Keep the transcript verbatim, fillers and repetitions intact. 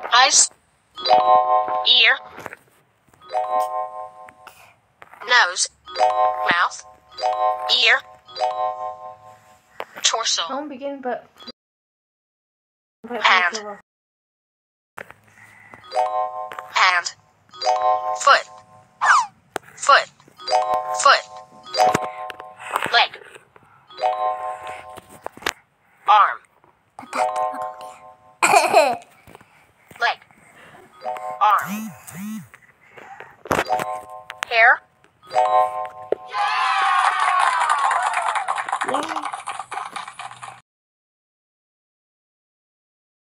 Eyes, ear, nose, mouth, ear, torso, Don't begin, but hand, hand, foot, foot, foot, leg,